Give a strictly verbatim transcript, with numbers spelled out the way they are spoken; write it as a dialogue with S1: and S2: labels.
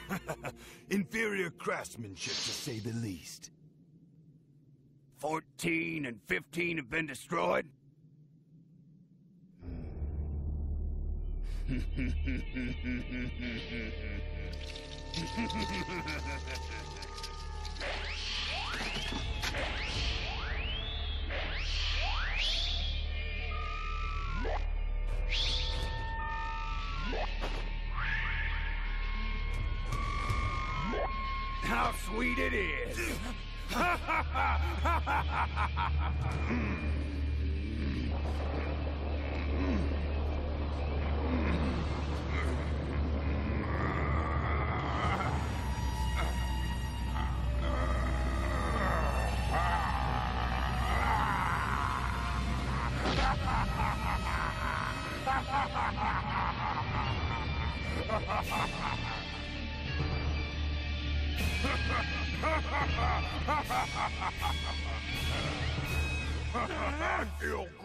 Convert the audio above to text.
S1: Inferior craftsmanship, to say the least.
S2: Fourteen and fifteen have been destroyed? How sweet it is! I feel